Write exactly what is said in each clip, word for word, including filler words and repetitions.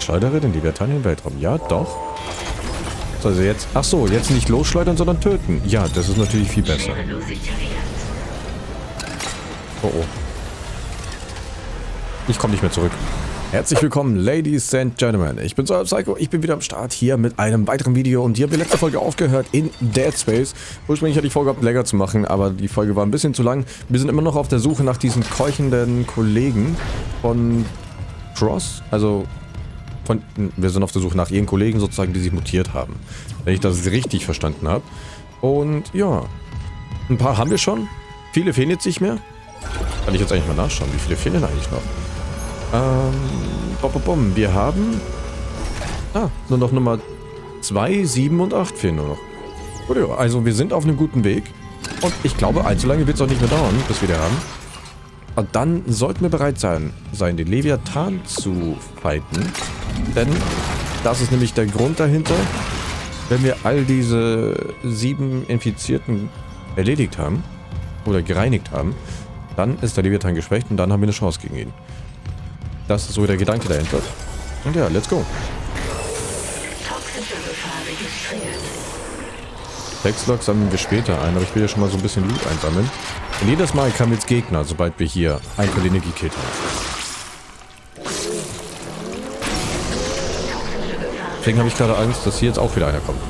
Schleudere den Leviathan in den Weltraum. Ja, doch. So, also jetzt... Ach so, jetzt nicht losschleudern, sondern töten. Ja, das ist natürlich viel besser. Oh, oh. Ich komme nicht mehr zurück. Herzlich willkommen, Ladies and Gentlemen. Ich bin Solar Psycho, ich bin wieder am Start hier mit einem weiteren Video und hier haben wir letzte Folge aufgehört in Dead Space. Ursprünglich hatte ich vorgehabt, länger zu machen, aber die Folge war ein bisschen zu lang. Wir sind immer noch auf der Suche nach diesen keuchenden Kollegen von Cross. Also, von, wir sind auf der Suche nach ihren Kollegen sozusagen, die sich mutiert haben. Wenn ich das richtig verstanden habe. Und ja, ein paar haben wir schon. Viele fehlen jetzt nicht mehr. Kann ich jetzt eigentlich mal nachschauen, wie viele fehlen denn eigentlich noch? Ähm, bom, bom, bom. Wir haben... Ah, nur noch Nummer zwei, sieben und acht fehlen nur noch. Gut, ja, also wir sind auf einem guten Weg. Und ich glaube, allzu lange wird es auch nicht mehr dauern, bis wir den haben. Und dann sollten wir bereit sein, sein den Leviathan zu fighten. Denn das ist nämlich der Grund dahinter, wenn wir all diese sieben Infizierten erledigt haben, oder gereinigt haben, dann ist der Leviathan geschwächt und dann haben wir eine Chance gegen ihn. Das ist so der Gedanke dahinter. Und ja, let's go. Textlog sammeln wir später ein, aber ich will ja schon mal so ein bisschen Loot einsammeln. Und jedes Mal kamen jetzt Gegner, sobald wir hier einen von denen gekillt haben. Deswegen habe ich gerade Angst, dass hier jetzt auch wieder einer kommt.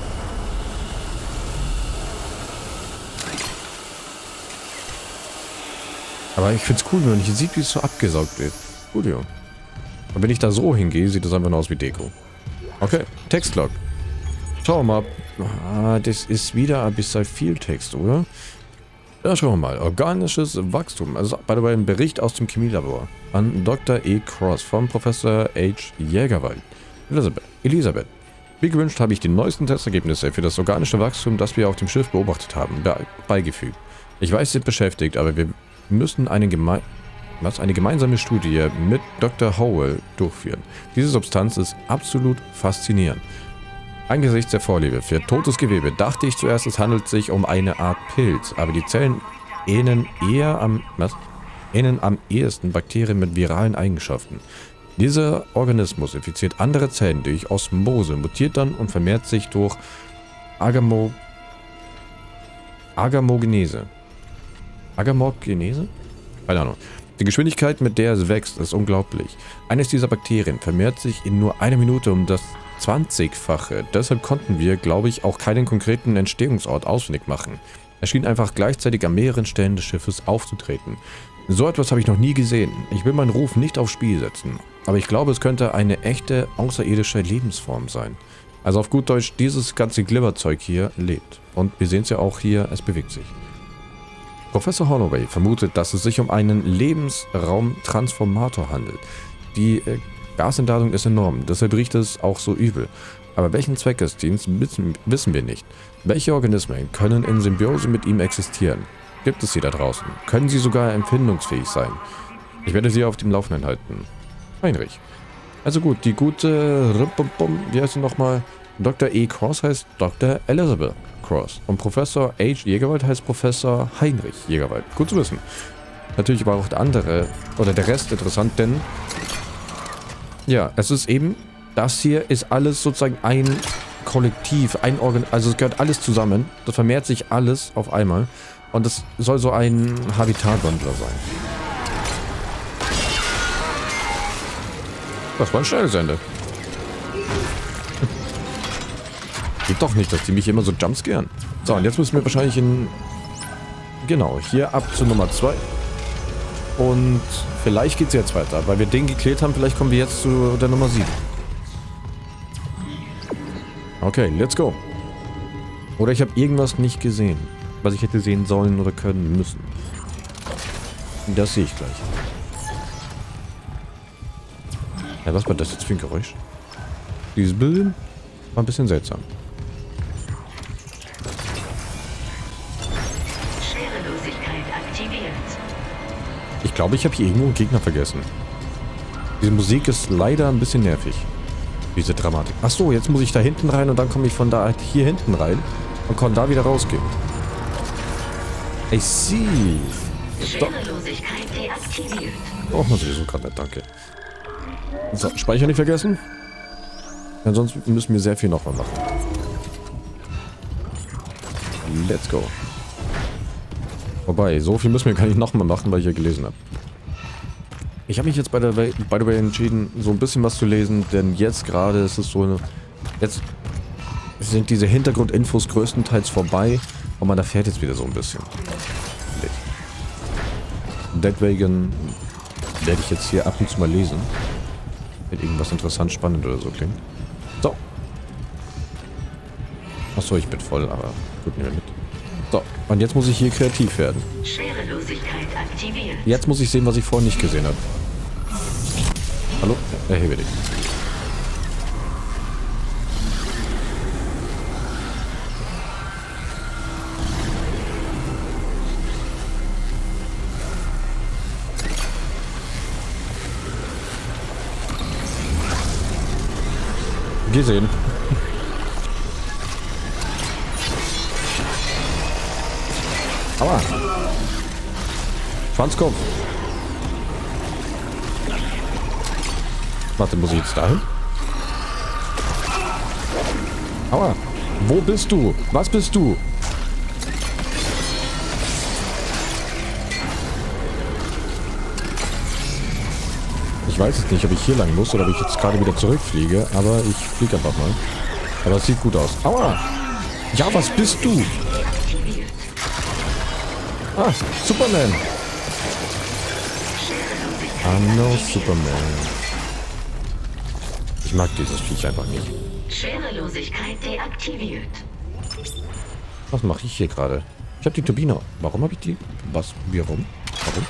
Aber ich finde es cool, wenn man hier sieht, wie es so abgesaugt wird. Cool, ja. Und wenn ich da so hingehe, sieht das einfach nur aus wie Deko. Okay, Textlog. Schauen wir mal. Ah, das ist wieder ein bisschen viel Text, oder? Ja, schauen wir mal. Organisches Wachstum. Also bei einem Bericht aus dem Chemielabor. An Doktor E. Cross vom Professor H. Jägerwald. Elisabeth. Elisabeth. Wie gewünscht habe ich die neuesten Testergebnisse für das organische Wachstum, das wir auf dem Schiff beobachtet haben, be beigefügt. Ich weiß, Sie sind beschäftigt, aber wir müssen eine, geme was, eine gemeinsame Studie mit Doktor Howell durchführen. Diese Substanz ist absolut faszinierend. Angesichts der Vorliebe für totes Gewebe dachte ich zuerst, es handelt sich um eine Art Pilz, aber die Zellen ähneln eher am, was? ähneln am ehesten Bakterien mit viralen Eigenschaften. Dieser Organismus infiziert andere Zellen durch Osmose, mutiert dann und vermehrt sich durch Agamo Agamogenese. Agamogenese? Keine Ahnung. Die Geschwindigkeit, mit der es wächst, ist unglaublich. Eines dieser Bakterien vermehrt sich in nur einer Minute um das zwanzigfache. Deshalb konnten wir, glaube ich, auch keinen konkreten Entstehungsort ausfindig machen. Er schien einfach gleichzeitig an mehreren Stellen des Schiffes aufzutreten. So etwas habe ich noch nie gesehen. Ich will meinen Ruf nicht aufs Spiel setzen. Aber ich glaube, es könnte eine echte, außerirdische Lebensform sein. Also auf gut Deutsch, dieses ganze Glibberzeug hier lebt. Und wir sehen es ja auch hier, es bewegt sich. Professor Holloway vermutet, dass es sich um einen Lebensraumtransformator handelt. Die äh, Gasentladung ist enorm, deshalb riecht es auch so übel. Aber welchen Zweck es dient, wissen, wissen wir nicht. Welche Organismen können in Symbiose mit ihm existieren? Gibt es sie da draußen? Können sie sogar empfindungsfähig sein? Ich werde sie auf dem Laufenden halten. Heinrich. Also gut, die gute... Wie heißt sie nochmal? Doktor E. Cross heißt Doktor Elizabeth Cross. Und Professor H. Jägerwald heißt Professor Heinrich Jägerwald. Gut zu wissen. Natürlich war auch der andere, oder der Rest interessant, denn... Ja, es ist eben... Das hier ist alles sozusagen ein Kollektiv, ein Organ... Also es gehört alles zusammen. Das vermehrt sich alles auf einmal. Und das soll so ein Habitatwandler sein. Das war ein schnelles Ende. Geht doch nicht, dass die mich immer so jumpscaren. So, und jetzt müssen wir wahrscheinlich in... Genau, hier ab zu Nummer zwei. Und vielleicht geht es jetzt weiter. Weil wir den geklärt haben, vielleicht kommen wir jetzt zu der Nummer sieben. Okay, let's go. Oder ich habe irgendwas nicht gesehen, was ich hätte sehen sollen oder können müssen. Das sehe ich gleich. Ja, was war das jetzt für ein Geräusch? Dieses Bild war ein bisschen seltsam. Ich glaube, ich habe hier irgendwo einen Gegner vergessen. Diese Musik ist leider ein bisschen nervig. Diese Dramatik. Ach so, jetzt muss ich da hinten rein und dann komme ich von da hier hinten rein und kann da wieder rausgehen. Ich sehe. Oh, man sowieso gerade nicht, danke. So, Speicher nicht vergessen. Ansonsten müssen wir sehr viel nochmal machen. Let's go. Wobei, so viel müssen wir gar nicht nochmal machen, weil ich ja gelesen habe. Ich habe mich jetzt bei der by the way entschieden, so ein bisschen was zu lesen, denn jetzt gerade ist es so eine... Jetzt sind diese Hintergrundinfos größtenteils vorbei und man erfährt jetzt wieder so ein bisschen. Deswegen werde ich jetzt hier ab und zu mal lesen. Wenn irgendwas interessant, spannend oder so klingt. So. Achso, ich bin voll, aber gut, nehmen wir mit. So, und jetzt muss ich hier kreativ werden. Schwerelosigkeit aktiviert. Jetzt muss ich sehen, was ich vorhin nicht gesehen habe. Hallo? Erhebe dich. Gesehen. Aua. Schwanzkopf. Warte, muss ich jetzt dahin? Aua. Wo bist du? Was bist du? Ich weiß jetzt nicht, ob ich hier lang muss oder ob ich jetzt gerade wieder zurückfliege, aber ich fliege einfach mal. Aber es sieht gut aus. Aua! Ja, was bist du? Ah, Superman! Ah, no, Superman. Ich mag dieses Viech einfach nicht. Schwerelosigkeit deaktiviert. Was mache ich hier gerade? Ich habe die Turbine. Warum habe ich die? Was? Warum? Warum?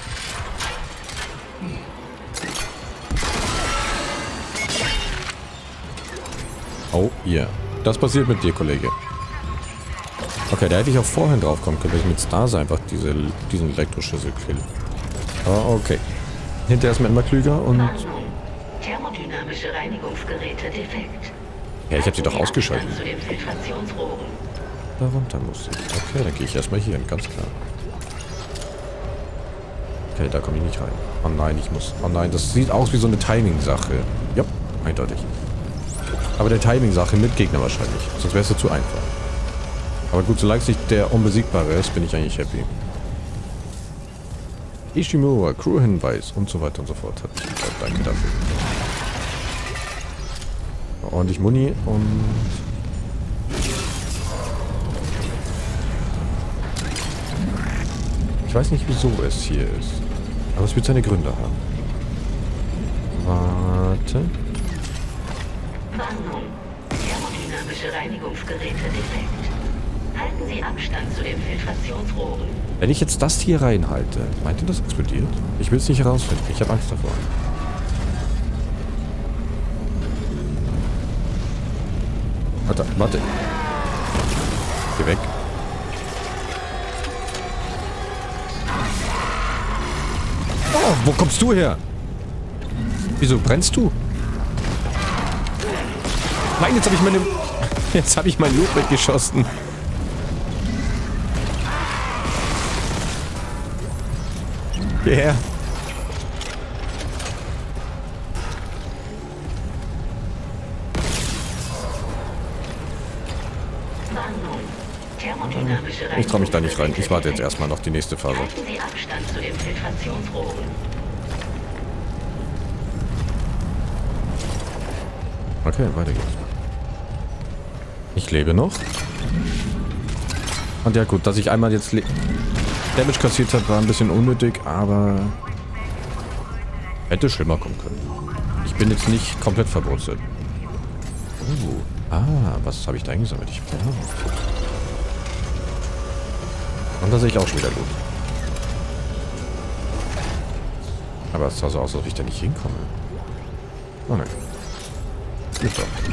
Oh, ja. Yeah. Das passiert mit dir, Kollege. Okay, da hätte ich auch vorhin drauf kommen können, dass ich mit Stase einfach diese, diesen Elektroschüssel kill. Oh, okay. Hinterher ist man immer klüger und... Thermodynamische Reinigungsgeräte defekt. Ja, ich habe sie doch ausgeschaltet. Zu den Filtrationsrohren. Da runter muss ich. Okay, dann gehe ich erstmal hier hin, ganz klar. Okay, da komme ich nicht rein. Oh nein, ich muss... Oh nein, das sieht aus wie so eine Timing-Sache. Ja, eindeutig. Aber der Timing-Sache mit Gegner wahrscheinlich. Sonst wäre es ja zu einfach. Aber gut, solange es nicht der Unbesiegbare ist, bin ich eigentlich happy. Ishimura, Crew-Hinweis und so weiter und so fort. Hat mich gefreut. Danke dafür. Ordentlich Muni und... Ich weiß nicht, wieso es hier ist. Aber es wird seine Gründe haben. Warte... Warnung. Thermodynamische Reinigungsgeräte defekt. Halten Sie Abstand zu den Filtrationsrohren. Wenn ich jetzt das hier reinhalte, meint ihr, das explodiert? Ich will es nicht herausfinden. Ich habe Angst davor. Warte, warte. Geh weg. Oh, wo kommst du her? Wieso brennst du? Nein, jetzt habe ich meine... Jetzt habe ich mein Loot weggeschossen. Yeah. Ich traue mich da nicht rein. Ich warte jetzt erstmal noch die nächste Phase. Halten Sie Abstand zu den Filtrationsrohren. Okay, weiter geht's. Ich lebe noch. Und ja gut, dass ich einmal jetzt Damage kassiert habe, war ein bisschen unnötig, aber hätte schlimmer kommen können. Ich bin jetzt nicht komplett verwurzelt. Oh. Ah, was habe ich da eingesammelt? Ich keine Ahnung. Und da sehe ich auch schon wieder gut. Aber es sah so aus, als ob ich da nicht hinkomme. Oh nein. Gut doch.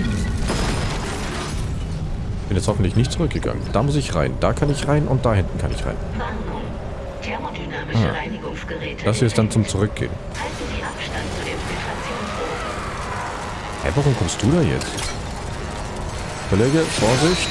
Bin jetzt hoffentlich nicht zurückgegangen. Da muss ich rein. Da kann ich rein und da hinten kann ich rein. Warnung. Thermodynamische Ah. Reinigungsgeräte. Das hier ist dann zum Zurückgehen. Halten Sie Abstand zu den Filtrationsrohren. Hä, warum kommst du da jetzt? Kollege, Vorsicht.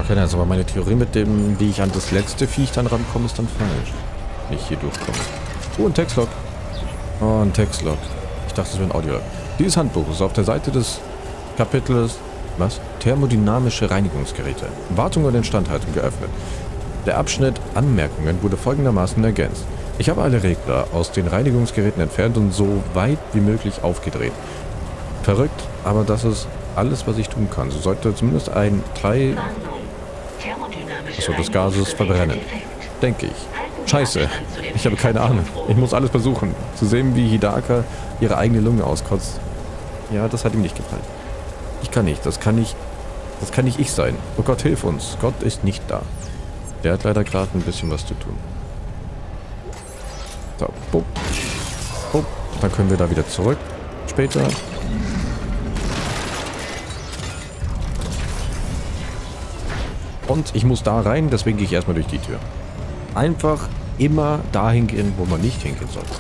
Okay, also aber meine Theorie mit dem, wie ich an das letzte Viech dann rankomme, ist dann falsch. Wenn ich hier durchkomme. Oh, ein Textlog. Oh, ein Textlog. Ich dachte, es wäre ein Audiolog. Dieses Handbuch ist auf der Seite des Kapitels, was? Thermodynamische Reinigungsgeräte. Wartung und Instandhaltung geöffnet. Der Abschnitt Anmerkungen wurde folgendermaßen ergänzt. Ich habe alle Regler aus den Reinigungsgeräten entfernt und so weit wie möglich aufgedreht. Verrückt, aber das ist alles, was ich tun kann. So sollte zumindest ein Teil achso, des Gases verbrennen. Denke ich. Scheiße, ich habe keine Ahnung. Ich muss alles versuchen. Zu sehen, wie Hidaka ihre eigene Lunge auskotzt. Ja, das hat ihm nicht gefallen. Ich kann nicht, das kann nicht, das kann nicht ich sein. Oh Gott, hilf uns. Gott ist nicht da. Der hat leider gerade ein bisschen was zu tun. So, bupp. Bupp. Dann können wir da wieder zurück. Später. Und ich muss da rein, deswegen gehe ich erstmal durch die Tür. Einfach immer dahin gehen, wo man nicht hingehen soll.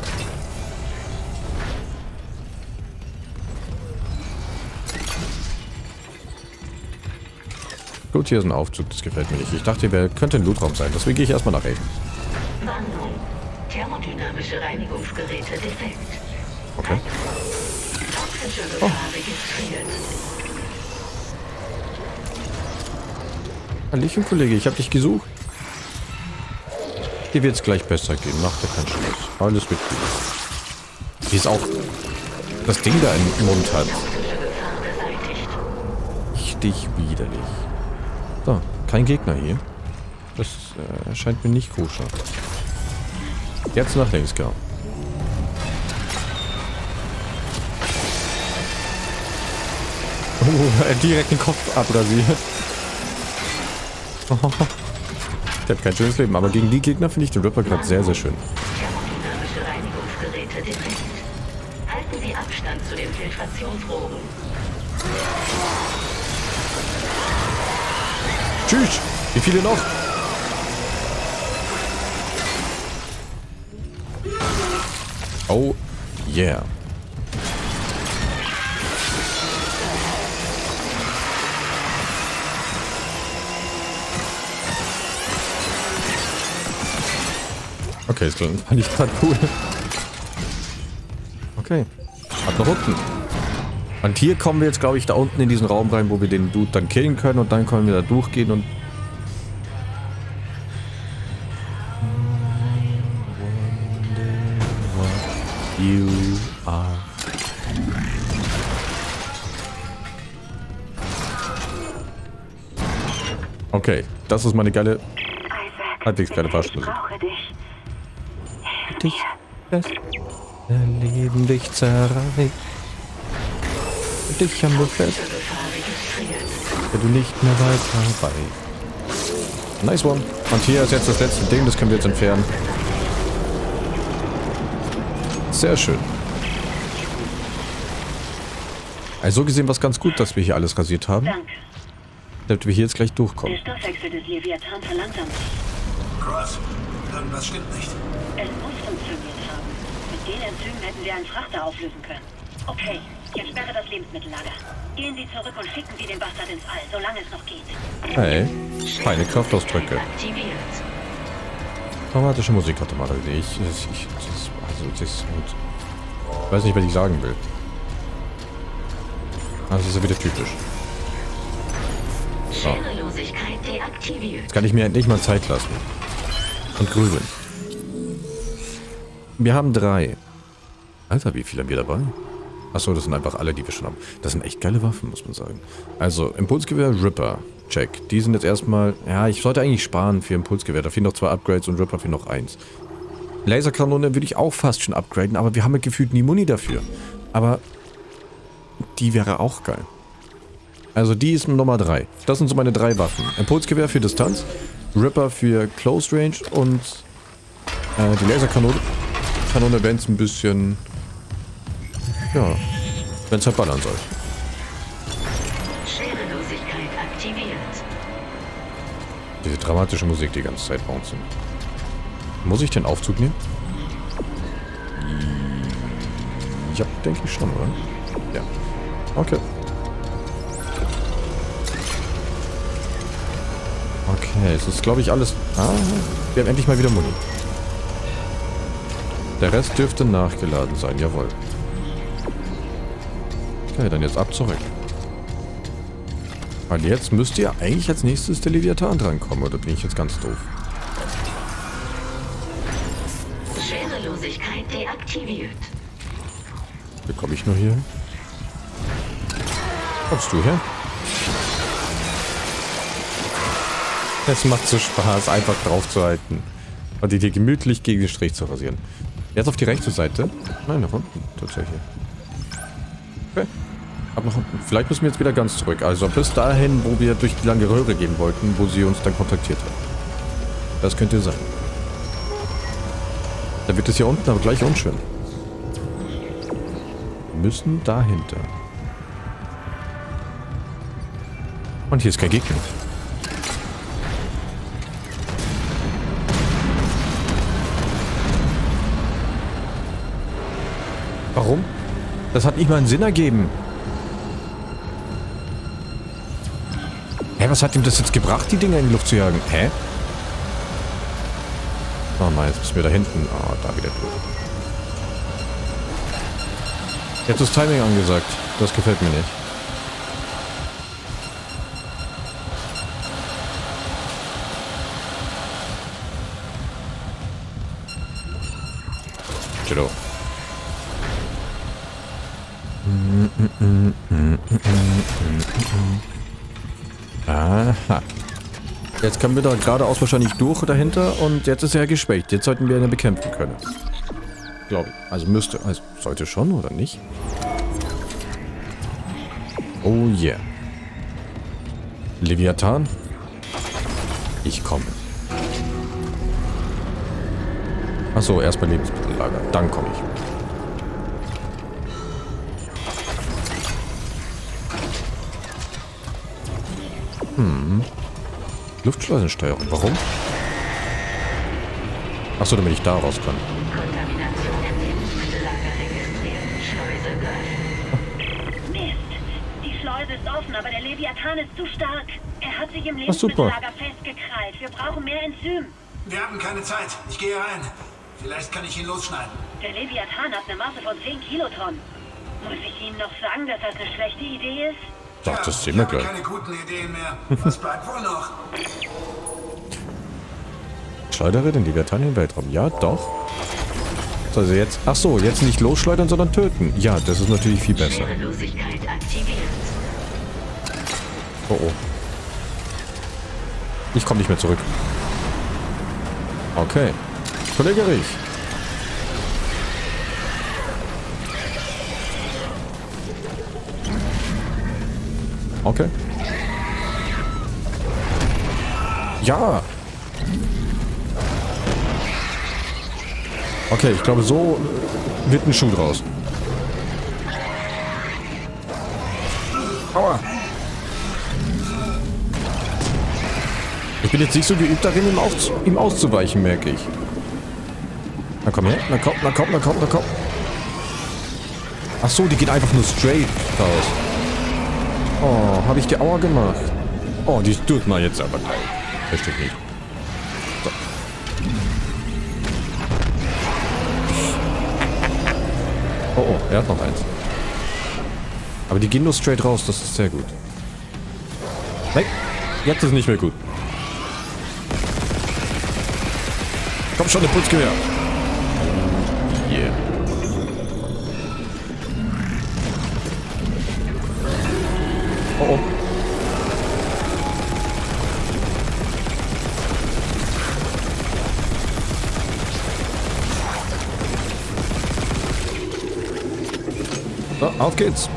Gut, hier ist ein Aufzug, das gefällt mir nicht. Ich dachte, hier könnte ein Lootraum sein, deswegen gehe ich erstmal nach rechts. Warnung. Thermodynamische Reinigungsgeräte defekt. Okay. Toxische Gefahr registriert. Hallöchen, Kollege, ich habe dich gesucht. Hier wird es gleich besser gehen. Mach dir keinen Stress. Alles wird gut. Wie es auch das Ding da im Mund hat. Richtig widerlich. So, kein Gegner hier. Das äh, scheint mir nicht koscher. Jetzt nach links, genau. Oh, er hat direkt den Kopf abrasiert. Ich habe kein schönes Leben, aber gegen die Gegner finde ich den Ripper gerade sehr, sehr schön. Thermodynamische Reinigungsgeräte defekt. Halten Sie Abstand zu den Filtrationsrohren. Tschüss! Wie viele noch? Oh, yeah. Okay, das fand ich gerade cool. Okay. Ab nach unten. Und hier kommen wir jetzt, glaube ich, da unten in diesen Raum rein, wo wir den Dude dann killen können und dann können wir da durchgehen und... You are... Okay, das ist meine geile... halbwegs geile Fahrstuhlmusik. Dich fest, erleben dich zerreißt. Dich haben wir fest, wenn du nicht mehr weiter weißt. Nice one. Und hier ist jetzt das letzte Ding, das können wir jetzt entfernen. Sehr schön. Also so gesehen war es ganz gut, dass wir hier alles rasiert haben. Danke. Damit wir hier jetzt gleich durchkommen. Der Stoffwechsel des Leviathan verlangsamt sich. Cross, irgendwas stimmt nicht. Es muss funktioniert haben. Mit den Enzymen hätten wir einen Frachter auflösen können. Okay, jetzt sperre das Lebensmittellager. Gehen Sie zurück und schicken Sie den Bastard ins All, solange es noch geht. Hey, feine Kraftausdrücke. Dramatische Musik hatte mal. Ich, ich, ich, das, also, das ist gut. Ich weiß nicht, was ich sagen will. Also, das ist ja wieder typisch. So. Jetzt kann ich mir endlich mal Zeit lassen. Und grübeln. Wir haben drei. Alter, wie viele haben wir dabei? Achso, das sind einfach alle, die wir schon haben. Das sind echt geile Waffen, muss man sagen. Also, Impulsgewehr, Ripper. Check. Die sind jetzt erstmal... Ja, ich sollte eigentlich sparen für Impulsgewehr. Da fehlen noch zwei Upgrades und Ripper fehlen noch eins. Laserkanone würde ich auch fast schon upgraden, aber wir haben ja gefühlt nie Muni dafür. Aber die wäre auch geil. Also die ist Nummer drei. Das sind so meine drei Waffen. Impulsgewehr für Distanz, Ripper für Close Range und äh, die Laserkanone, Kanone, wenn es ein bisschen, ja, wenn es halt ballern soll. Schwerelosigkeit aktiviert. Diese dramatische Musik die ganze Zeit bouncen. Muss ich den Aufzug nehmen? Ja, denke ich schon, oder? Ja. Okay. Okay, es ist, glaube ich, alles... Ah, wir haben endlich mal wieder Muni. Der Rest dürfte nachgeladen sein, jawohl. Okay, dann jetzt ab zurück. Weil jetzt müsste ja eigentlich als nächstes der Leviathan drankommen, oder bin ich jetzt ganz doof? Schwerelosigkeit deaktiviert. Wie komme ich nur hier hin? Kommst du her? Es macht so Spaß, einfach drauf zu halten. Und die dir gemütlich gegen den Strich zu rasieren. Jetzt auf die rechte Seite. Nein, nach unten, tatsächlich. Okay. Ab nach unten. Vielleicht müssen wir jetzt wieder ganz zurück. Also bis dahin, wo wir durch die lange Röhre gehen wollten, wo sie uns dann kontaktiert hat. Das könnte sein. Da wird es hier unten aber gleich unschön. Wir müssen dahinter. Und hier ist kein Gegner. Warum? Das hat nicht mal einen Sinn ergeben. Hä, was hat ihm das jetzt gebracht, die Dinger in die Luft zu jagen? Hä? Oh nein, jetzt müssen wir da hinten. Ah, oh, da wieder durch. Jetzt ist Timing angesagt. Das gefällt mir nicht. Chillo. Aha. Jetzt kommen wir da geradeaus wahrscheinlich durch dahinter und jetzt ist er geschwächt. Jetzt sollten wir ihn bekämpfen können. Glaube ich. Also müsste, also sollte schon, oder nicht? Oh yeah. Leviathan? Ich komme. Achso, erstmal Lebensmittellager. Dann komme ich. Hm. Luftschleusensteuerung. Warum? Achso, damit ich da raus kann. Kontamination im Lebensmittellager registriert. Schleuse geöffnet. Mist. Die Schleuse ist offen, aber der Leviathan ist zu stark. Er hat sich im Lebensmittellager festgekrallt. Wir brauchen mehr Enzym. Wir haben keine Zeit. Ich gehe rein. Vielleicht kann ich ihn losschneiden. Der Leviathan hat eine Masse von zehn Kilotonnen. Muss ich Ihnen noch sagen, dass das eine schlechte Idee ist? Doch, das sehen ich wir habe gleich. keine guten Ideen mehr. Was bleibt wohl noch? Schleudere den Leviathan in den Weltraum. Ja, doch. Also jetzt... Ach so, jetzt nicht losschleudern, sondern töten. Ja, das ist natürlich viel besser. Schwerelosigkeit aktiviert. Oh oh. Ich komme nicht mehr zurück. Okay. Kollege Rich. Okay. Ja. Okay, ich glaube, so wird ein Schuh draus. Aua. Ich bin jetzt nicht so geübt darin, ihm, aus ihm auszuweichen, merke ich. Na komm her, na komm, na komm, na komm, na komm. Ach so, die geht einfach nur straight raus. Oh, habe ich die Aua gemacht? Oh, die tut mal jetzt aber leid. Versteht nicht. So. Oh, oh, er hat noch eins. Aber die gehen nur straight raus, das ist sehr gut. Nein, jetzt ist nicht mehr gut. Komm schon, der Putzgewehr. Yeah. Oh oh. So, auf geht's.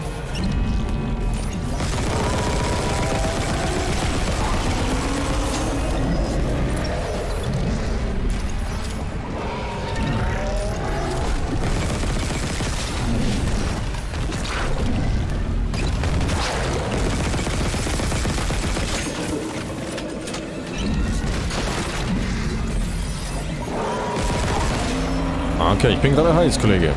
Okay, ich bin gerade heiß, Kollege.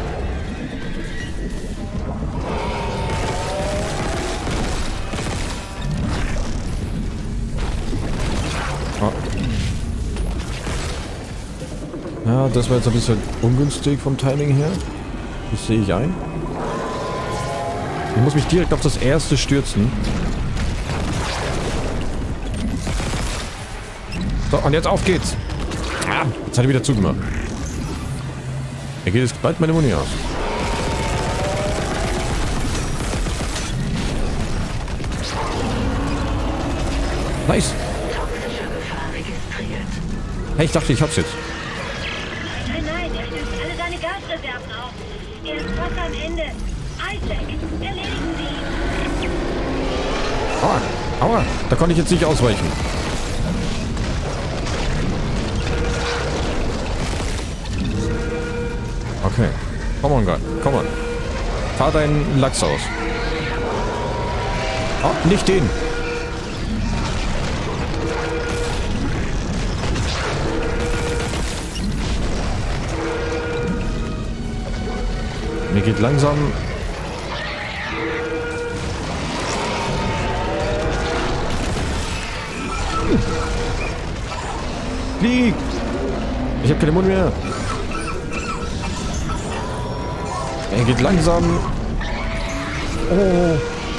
Oh, Ja, das war jetzt ein bisschen ungünstig vom Timing her. Das sehe ich ein. Ich muss mich direkt auf das erste stürzen. So, und jetzt auf geht's. Ah, jetzt hat er wieder zugemacht. Er geht jetzt bald meine Muni aus. Nice. Toxische Gefahr registriert. Hey, ich dachte, ich hab's jetzt. Nein, nein, er stößt alle seine Gasreserven auf. Er ist fast am Ende. Isaac, erledigen Sie ihn. Aua, aua, da konnte ich jetzt nicht ausweichen. Okay, come on, God, come on. Fahr deinen Lachs aus. Oh, nicht den. Mir geht langsam... Flieg! Ich habe keine Mund mehr. Er geht langsam... Oh...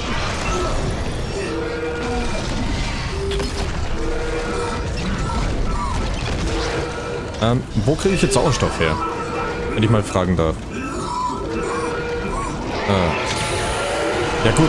Ähm, wo kriege ich jetzt Sauerstoff her? Wenn ich mal fragen darf. Äh. Ja gut.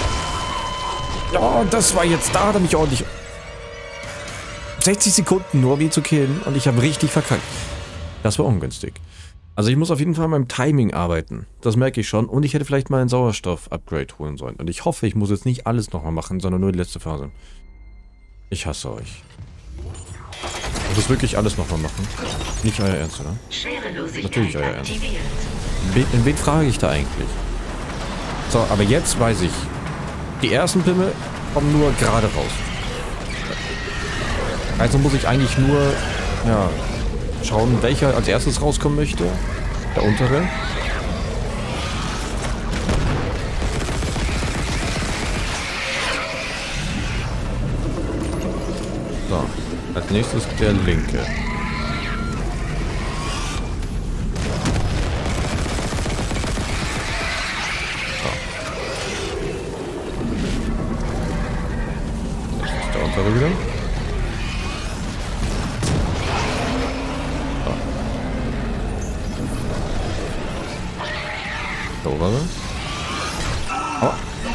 Oh, das war jetzt da, hat er mich ordentlich... sechzig Sekunden nur, um ihn zu killen. Und ich habe richtig verkackt. Das war ungünstig. Also ich muss auf jeden Fall an meinem Timing arbeiten. Das merke ich schon. Und ich hätte vielleicht mal ein Sauerstoff-Upgrade holen sollen. Und ich hoffe, ich muss jetzt nicht alles nochmal machen, sondern nur die letzte Phase. Ich hasse euch. Ich muss wirklich alles nochmal machen. Nicht euer Ernst, oder? Schwerelosigkeit Natürlich euer Ernst. aktiviert. Wen, wen frage ich da eigentlich? So, aber jetzt weiß ich. Die ersten Pimmel kommen nur gerade raus. Also muss ich eigentlich nur, ja, schauen, welcher als erstes rauskommen möchte. Der untere. So, als nächstes der linke. Wieder. So. Da oben. Oh.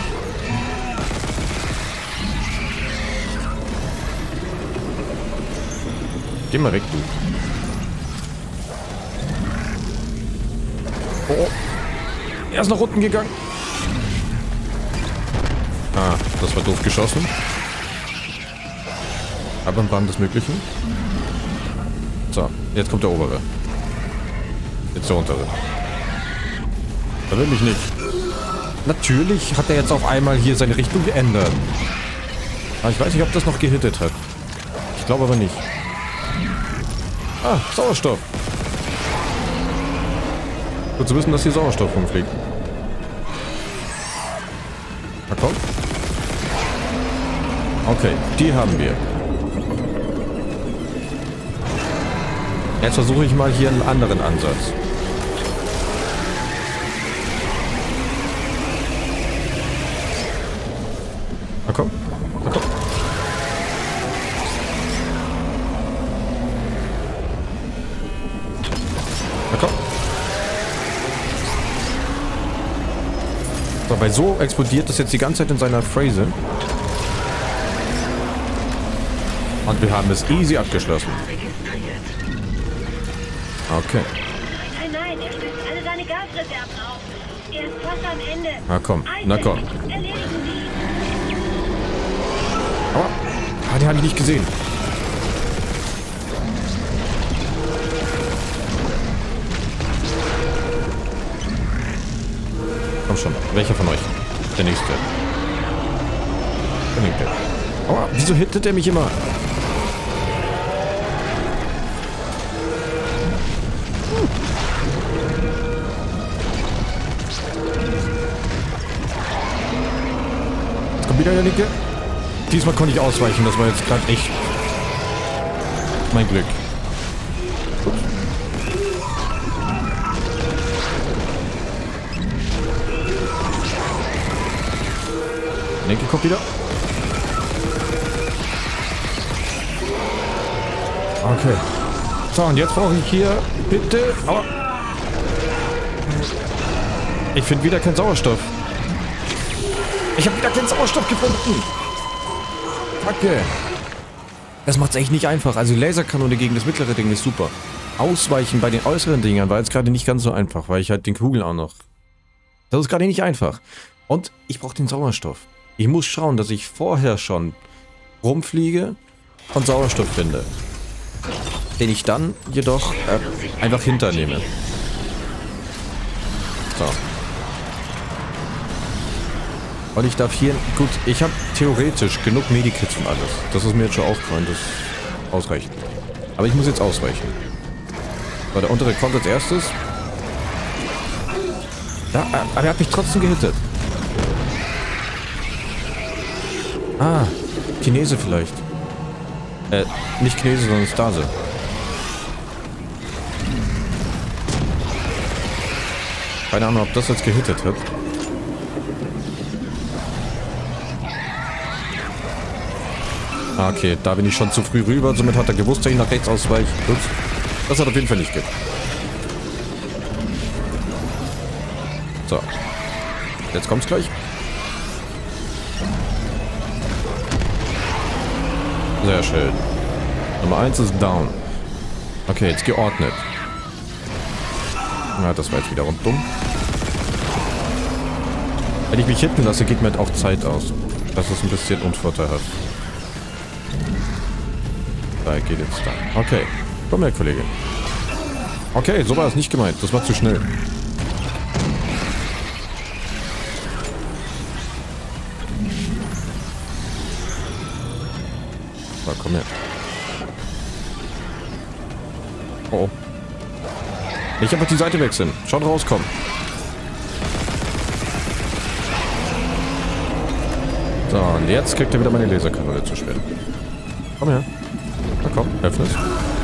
Geh mal weg, du. Oh. Er ist nach unten gegangen. Ah, das war doof geschossen. Aber im Rahmen des Möglichen. So, jetzt kommt der obere. Jetzt der untere. Da will mich nicht. Natürlich hat er jetzt auf einmal hier seine Richtung geändert. Aber ich weiß nicht, ob das noch gehittet hat. Ich glaube aber nicht. Ah, Sauerstoff. Gut zu wissen, dass hier Sauerstoff rumfliegt. Na komm. Okay, die haben wir. Jetzt versuche ich mal hier einen anderen Ansatz. Na komm. Na komm. Na komm. So, weil so explodiert das jetzt die ganze Zeit in seiner Phrase. Und wir haben es easy abgeschlossen. Okay. Nein, nein, er stößt alle seine Gasreserven auf. Er ist fast am Ende. Na komm, na komm. Erledigen Sie ihn. Aua. Ah, den habe ich nicht gesehen. Komm schon, welcher von euch? Der nächste. Der nächste. Aua, wieso hittet er mich immer? Wieder der Linke. Diesmal konnte ich ausweichen. Das war jetzt gerade echt mein Glück. Gut. Lenke kommt wieder. Okay. So, und jetzt brauche ich hier bitte... Aua. Ich finde wieder keinen Sauerstoff. Ich habe wieder keinen Sauerstoff gefunden. Kacke. Das macht es echt nicht einfach. Also die Laserkanone gegen das mittlere Ding ist super. Ausweichen bei den äußeren Dingern war jetzt gerade nicht ganz so einfach, weil ich halt den Kugeln auch noch... Das ist gerade nicht einfach. Und ich brauche den Sauerstoff. Ich muss schauen, dass ich vorher schon rumfliege und Sauerstoff finde. Den ich dann jedoch äh, einfach hinternehme. So. Und ich darf hier... Gut, ich habe theoretisch genug Medikits und alles. Das ist mir jetzt schon aufgefallen, das ist ausreichend. Aber ich muss jetzt ausweichen. So, der untere kommt als erstes. Ja, aber er hat mich trotzdem gehittet. Ah, Chinese vielleicht. Äh, nicht Chinese, sondern Stase. Keine Ahnung, ob das jetzt gehittet hat. Ah, okay, da bin ich schon zu früh rüber. Somit hat er gewusst, dass ich nach rechts ausweiche. Ups. Das hat auf jeden Fall nicht geht. So. Jetzt kommt's gleich. Sehr schön. Nummer eins ist down. Okay, jetzt geordnet. Na, das war jetzt wiederum dumm. Wenn ich mich hitten lasse, geht mir halt auch Zeit aus. Das ist ein bisschen unvorteilhaft. Da geht jetzt da. Okay. Komm her, Kollege. Okay, so war es nicht gemeint. Das war zu schnell. So, komm her. Oh. Ich einfach die Seite wechseln. Schaut rauskommen. So, und jetzt kriegt er wieder meine Laserkanone zu schwer. Komm her. Na komm, öffne es.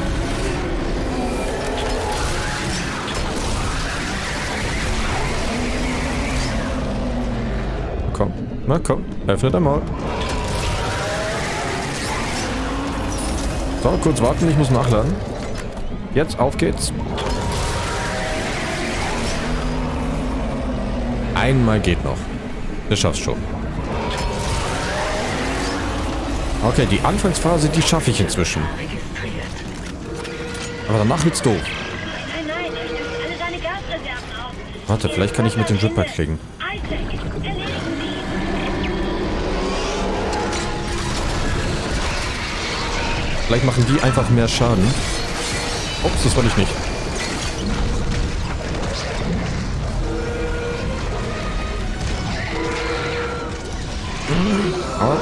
Komm, na komm, öffne dein Maul. So, kurz warten, ich muss nachladen. Jetzt, auf geht's. Einmal geht noch. Das schaffst schon. Okay, die Anfangsphase, die schaffe ich inzwischen. Aber danach wird's doof. Nein, nein, er stimmt alle seine Gasreserven auf. Warte, vielleicht kann ich mit dem Ripper kriegen. Isaac, erledigen Sie. Vielleicht machen die einfach mehr Schaden. Ups, das wollte ich nicht. Aber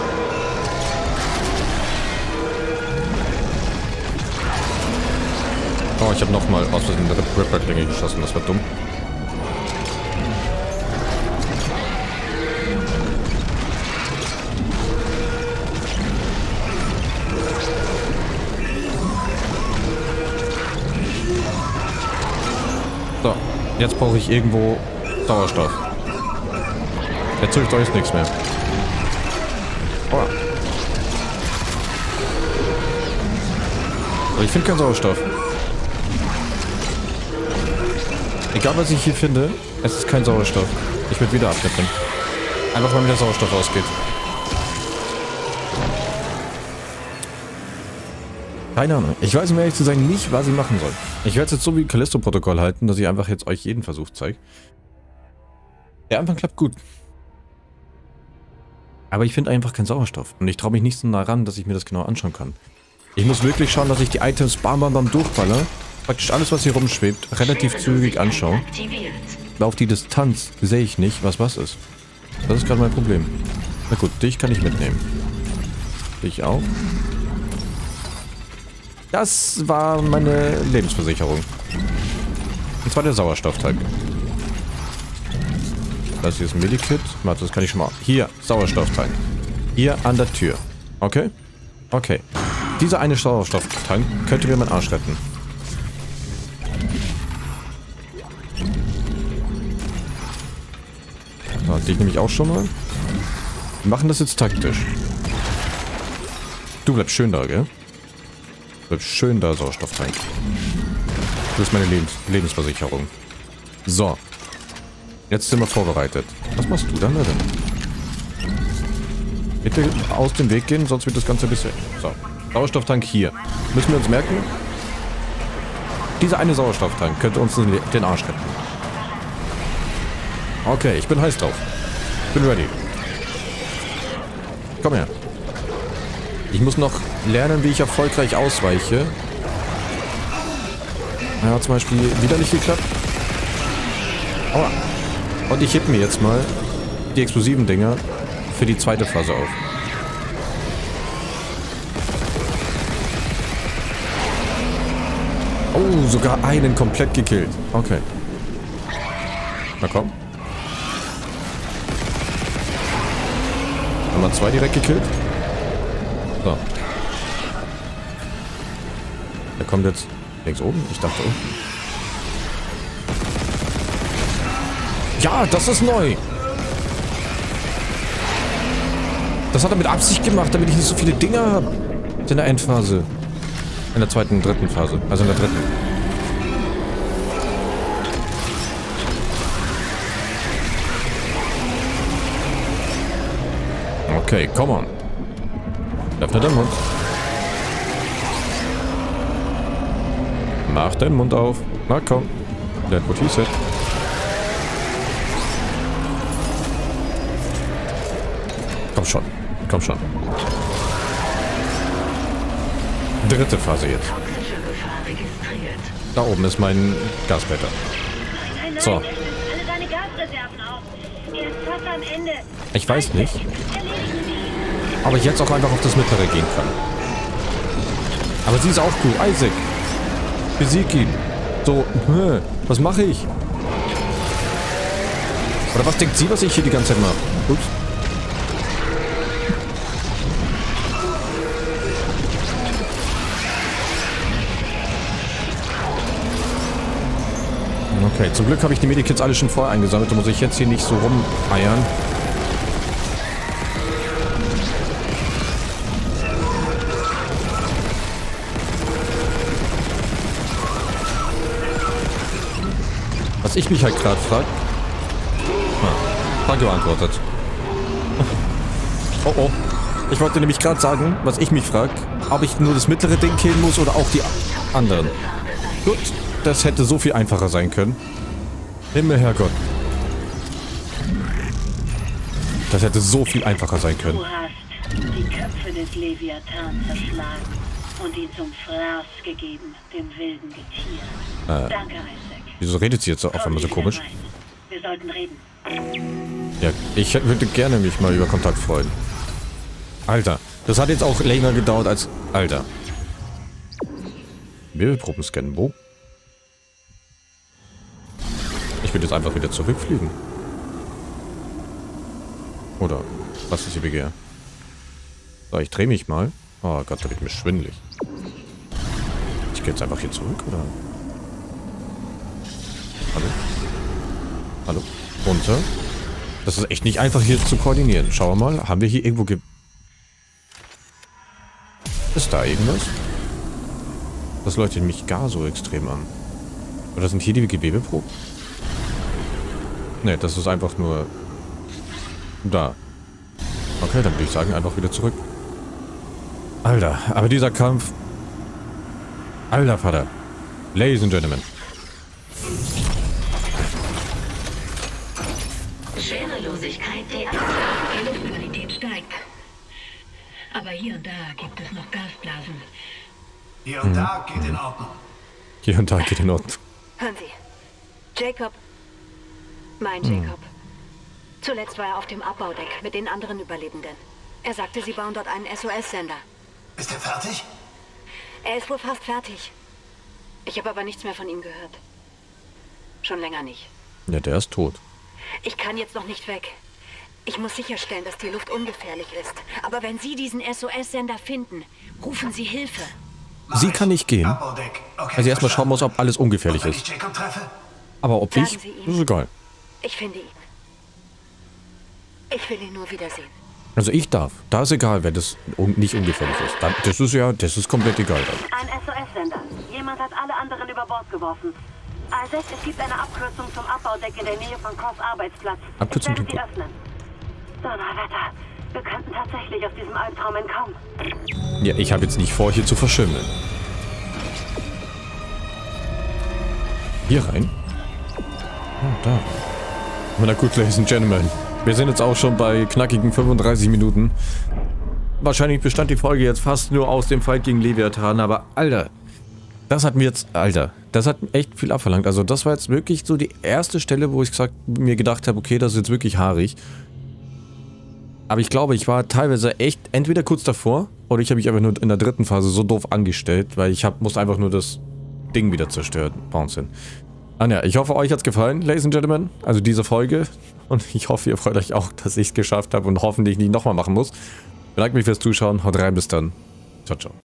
oh, ich habe nochmal aus Versehen eine Ripper-Klinge geschossen. Das war dumm. So, jetzt brauche ich irgendwo Sauerstoff. Jetzt hilft euch nichts mehr. Oh. Aber ich finde keinen Sauerstoff. Egal was ich hier finde, es ist kein Sauerstoff. Ich werde wieder abnippeln. Einfach weil mir der Sauerstoff ausgeht. Keine Ahnung. Ich weiß, um ehrlich zu sein, nicht, was ich machen soll. Ich werde es jetzt so wie Callisto-Protokoll halten, dass ich einfach jetzt euch jeden Versuch zeige. Der Anfang klappt gut. Aber ich finde einfach keinen Sauerstoff. Und ich traue mich nicht so nah ran, dass ich mir das genau anschauen kann. Ich muss wirklich schauen, dass ich die Items bam bam bam durchfalle. Praktisch alles, was hier rumschwebt, relativ zügig anschaue. Auf die Distanz sehe ich nicht, was was ist. Das ist gerade mein Problem. Na gut, dich kann ich mitnehmen. Dich auch. Das war meine Lebensversicherung. Und zwar der Sauerstofftank. Das hier ist ein Medikit. Warte, das kann ich schon mal. Hier, Sauerstofftank. Hier an der Tür. Okay? Okay. Dieser eine Sauerstofftank könnte mir meinen Arsch retten. So, die nehme ich auch schon mal. Wir machen das jetzt taktisch. Du bleibst schön da, gell? Du bleibst schön da, Sauerstofftank. Das ist meine Lebens Lebensversicherung. So. Jetzt sind wir vorbereitet. Was machst du dann, denn? Bitte aus dem Weg gehen, sonst wird das Ganze ein bisschen... So. Sauerstofftank hier. Müssen wir uns merken? Dieser eine Sauerstofftank könnte uns den Arsch retten. Okay, ich bin heiß drauf. Bin ready. Komm her. Ich muss noch lernen, wie ich erfolgreich ausweiche. Ja, zum Beispiel wieder nicht geklappt. Aua. Und ich heb mir jetzt mal die explosiven Dinger für die zweite Phase auf. Oh, sogar einen komplett gekillt. Okay. Na komm. Nummer zwei direkt gekillt. So. Der kommt jetzt links oben. Ich dachte unten. Ja, das ist neu. Das hat er mit Absicht gemacht, damit ich nicht so viele Dinger habe. In der Endphase. In der zweiten, dritten Phase. Also in der dritten. Okay, come on. Öffne den Mund. Mach den Mund auf. Na komm. That's what he said. Komm schon. Komm schon. Dritte Phase jetzt. Da oben ist mein Gasblätter. So. Ich weiß nicht, ob ich jetzt auch einfach auf das Mittlere gehen kann. Aber sie ist auch cool. Isaac. Besieg ihn. So, was mache ich? Oder was denkt sie, was ich hier die ganze Zeit mache? Ups. Okay, zum Glück habe ich die Medikits alle schon vorher eingesammelt. Da muss ich jetzt hier nicht so rumeiern. Was ich mich halt gerade frage... Ah, Frage beantwortet. Oh oh. Ich wollte nämlich gerade sagen, was ich mich frage, ob ich nur das mittlere Ding killen muss oder auch die anderen. Gut. Das hätte so viel einfacher sein können. Himmel, Herrgott. Das hätte so viel einfacher sein können. Du hast die Köpfe des Leviathan zerschlagen und ihn zum Fraß gegeben, dem wilden Getier. Äh, Danke, Isaac. Wieso redet sie jetzt auf einmal so komisch? Wir sollten reden. Ja, ich würde gerne mich mal über Kontakt freuen. Alter, das hat jetzt auch länger gedauert als... Alter. Bildproben scannen, wo? Ich würde jetzt einfach wieder zurückfliegen. Oder was ist ihr Begehr? So, ich drehe mich mal. Oh Gott, da wird mir schwindelig. Ich gehe jetzt einfach hier zurück, oder? Hallo? Hallo? Runter? Das ist echt nicht einfach hier zu koordinieren. Schauen wir mal. Haben wir hier irgendwo ge... Ist da irgendwas? Das leuchtet mich gar so extrem an. Oder sind hier die Gewebeproben? Ne, das ist einfach nur... Da. Okay, dann würde ich sagen, einfach wieder zurück. Alter, aber dieser Kampf... Alter Vater. Ladies and Gentlemen. Schwerelosigkeit deaktiviert. Die Luftqualität steigt. Aber hier und da gibt es noch Gasblasen. Hier und da geht in Ordnung. Hier und da geht in Ordnung. Hören Sie. Jacob. Mein Jacob. Zuletzt war er auf dem Abbaudeck mit den anderen Überlebenden. Er sagte, sie bauen dort einen S O S-Sender. Ist er fertig? Er ist wohl fast fertig. Ich habe aber nichts mehr von ihm gehört. Schon länger nicht. Ja, der ist tot. Ich kann jetzt noch nicht weg. Ich muss sicherstellen, dass die Luft ungefährlich ist. Aber wenn Sie diesen S O S-Sender finden, rufen Sie Hilfe. Sie kann nicht gehen. Abbaudeck. Okay, Also erstmal verstanden. schauen muss, ob alles ungefährlich Und wenn ist. ich Jacob treffe? Aber ob Sagen ich... Sie ihm. Das ist egal. Ich finde ihn. Ich will ihn nur wiedersehen. Also ich darf. Da ist egal, wenn das un nicht ungefährlich ist. Dann, das ist ja, das ist komplett egal dann. Ein S O S-Sender. Jemand hat alle anderen über Bord geworfen. Isaac, es gibt eine Abkürzung zum Abbaudeck in der Nähe von Cross Arbeitsplatz. Abkürzung Ich werde zum sie öffnen. Donnerwetter. Wir könnten tatsächlich aus diesem Albtraum entkommen. Ja, ich habe jetzt nicht vor, hier zu verschimmeln. Hier rein? Oh, da. Na gut, Ladies and Gentlemen. Wir sind jetzt auch schon bei knackigen fünfunddreißig Minuten. Wahrscheinlich bestand die Folge jetzt fast nur aus dem Fight gegen Leviathan, aber Alter, das hat mir jetzt, Alter, das hat echt viel abverlangt. Also das war jetzt wirklich so die erste Stelle, wo ich gesagt, mir gedacht habe, okay, das ist jetzt wirklich haarig. Aber ich glaube, ich war teilweise echt entweder kurz davor oder ich habe mich einfach nur in der dritten Phase so doof angestellt, weil ich hab, musste einfach nur das Ding wieder zerstören. Wahnsinn. Anja, ich hoffe, euch hat's gefallen, Ladies and Gentlemen. Also diese Folge. Und ich hoffe, ihr freut euch auch, dass ich es geschafft habe und hoffentlich nicht nochmal machen muss. Bedanke mich fürs Zuschauen. Haut rein, bis dann. Ciao, ciao.